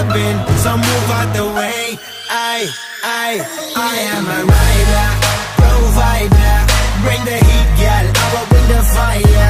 jumping, so move out the way. I am a rider, provider. Bring the heat, girl, I will bring the fire.